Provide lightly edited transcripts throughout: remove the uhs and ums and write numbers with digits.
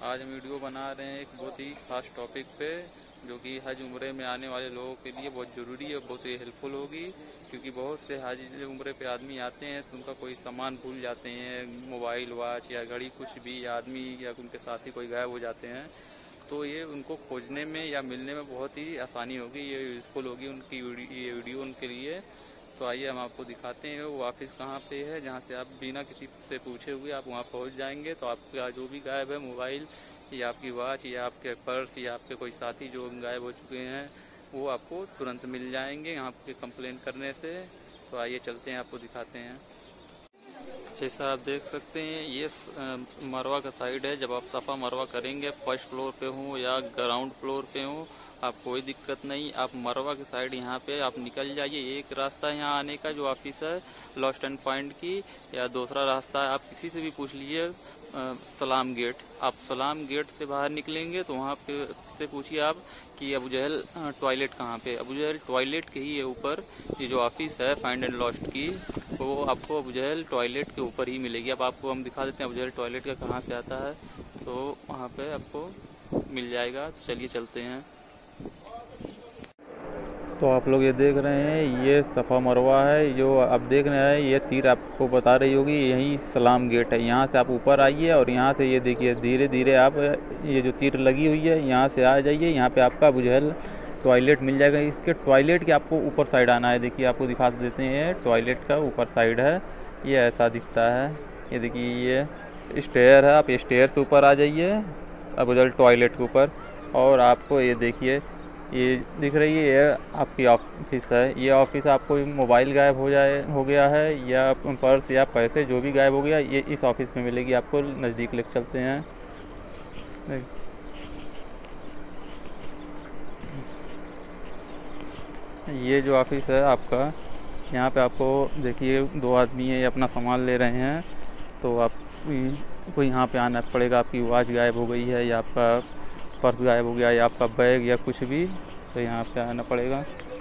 आज हम वीडियो बना रहे हैं एक बहुत ही खास टॉपिक पे, जो कि हज उम्रे में आने वाले लोगों के लिए बहुत ज़रूरी है, बहुत ही हेल्पफुल होगी। क्योंकि बहुत से हज उम्रे पे आदमी आते हैं तो उनका कोई सामान भूल जाते हैं, मोबाइल, वॉच या घड़ी, कुछ भी, आदमी या उनके साथी कोई गायब हो जाते हैं। तो ये उनको खोजने में या मिलने में बहुत ही आसानी होगी, ये यूज़फुल होगी उनकी ये वीडियो उनके लिए। तो आइए हम आपको दिखाते हैं वो ऑफिस कहाँ पे है, जहाँ से आप बिना किसी से पूछे हुए आप वहाँ पहुँच जाएंगे। तो आपका जो भी गायब है, मोबाइल या आपकी वॉच या आपके पर्स या आपके कोई साथी जो गायब हो चुके हैं, वो आपको तुरंत मिल जाएंगे यहाँ पे कंप्लेन करने से। तो आइए चलते हैं, आपको दिखाते हैं। जैसा आप देख सकते हैं ये मरवा का साइड है। जब आप सफ़ा मरवा करेंगे, फर्स्ट फ्लोर पे हो या ग्राउंड फ्लोर पे हो, आप कोई दिक्कत नहीं, आप मरवा के साइड यहाँ पे आप निकल जाइए। एक रास्ता है यहाँ आने का जो ऑफिस है लॉस्ट एंड पॉइंट की, या दूसरा रास्ता है, आप किसी से भी पूछ लीजिए, सलाम गेट। आप सलाम गेट से बाहर निकलेंगे तो वहाँ पे से पूछिए आप कि अबू जहल टॉयलेट कहाँ पे। अबू जहल टॉयलेट के ही ऊपर ये जो ऑफिस है फाइंड एंड लॉस्ट की, वो आपको अबू जहल टॉयलेट के ऊपर ही मिलेगी। अब आपको हम दिखा देते हैं अबू जहल टॉयलेट का कहाँ से आता है, तो वहाँ पे आपको मिल जाएगा। तो चलिए चलते हैं। तो आप लोग ये देख रहे हैं, ये सफ़ा मरवा है जो आप देख रहे हैं। ये तीर आपको बता रही होगी, यही सलाम गेट है। यहाँ से आप ऊपर आइए और यहाँ से ये देखिए धीरे धीरे आप ये जो तीर लगी हुई है यहाँ से आ जाइए। यहाँ पे आपका अबू जहल टॉयलेट मिल जाएगा। इसके टॉयलेट के आपको ऊपर साइड आना है। देखिए आपको दिखा देते हैं, टॉयलेट का ऊपर साइड है, ये ऐसा दिखता है। ये देखिए ये स्टेयर है, आप स्टेयर से ऊपर आ जाइए अबू जहल टॉयलेट के ऊपर। और आपको ये देखिए ये दिख रही है, ये आपकी ऑफिस है। ये ऑफिस आपको मोबाइल गायब हो गया है या पर्स या पैसे जो भी गायब हो गया, ये इस ऑफिस में मिलेगी। आपको नज़दीक लेकर चलते हैं। ये जो ऑफिस है आपका, यहाँ पे आपको देखिए दो आदमी है, ये अपना सामान ले रहे हैं। तो आपको यहाँ पे आना पड़ेगा। आपकी वॉच गायब हो गई है या आपका पर्स गायब हो गया या आपका बैग या कुछ भी, तो यहाँ पे आना पड़ेगा।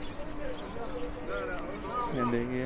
ये देखिए,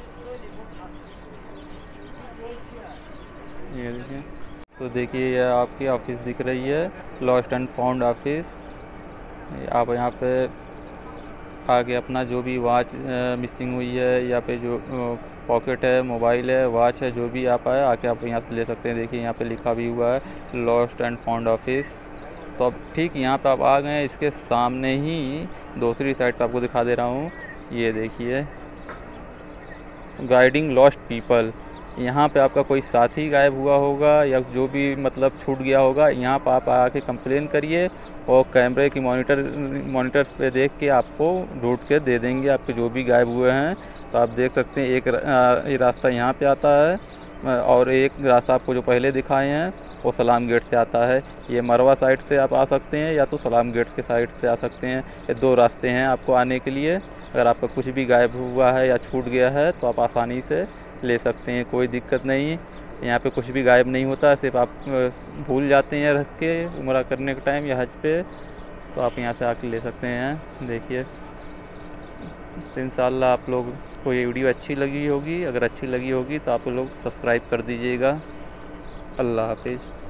ये देखिए। तो देखिए ये आपकी ऑफिस दिख रही है, लॉस्ट एंड फाउंड ऑफिस। आप यहाँ पे आके अपना जो भी वॉच मिसिंग हुई है या पे जो पॉकेट है, मोबाइल है, वॉच है, जो भी आप आके आप यहाँ से ले सकते हैं। देखिए यहाँ पे लिखा भी हुआ है लॉस्ट एंड फाउंड ऑफिस। तो अब ठीक यहाँ पे आप आ गए हैं। इसके सामने ही दूसरी साइड पे आपको दिखा दे रहा हूँ, ये देखिए गाइडिंग लॉस्ट पीपल। यहाँ पे आपका कोई साथी गायब हुआ होगा या जो भी मतलब छूट गया होगा, यहाँ पर आप आके कंप्लेन करिए और कैमरे की मॉनिटर्स पे देख के आपको ढूंढ के दे देंगे आपके जो भी गायब हुए हैं। तो आप देख सकते हैं एक रास्ता यहाँ पे आता है और एक रास्ता आपको जो पहले दिखाए हैं वो सलाम गेट से आता है। ये मरवा साइड से आप आ सकते हैं या तो सलाम गेट के साइड से आ सकते हैं। ये दो रास्ते हैं आपको आने के लिए। अगर आपका कुछ भी गायब हुआ है या छूट गया है तो आप आसानी से ले सकते हैं, कोई दिक्कत नहीं। यहाँ पे कुछ भी गायब नहीं होता, सिर्फ आप भूल जाते हैं रख के उम्रा करने के टाइम या हज पे, तो आप यहाँ से आके ले सकते हैं। देखिए, तो इंशाल्लाह आप लोग को ये वीडियो अच्छी लगी होगी। अगर अच्छी लगी होगी तो आप लोग सब्सक्राइब कर दीजिएगा। अल्लाह हाफिज़।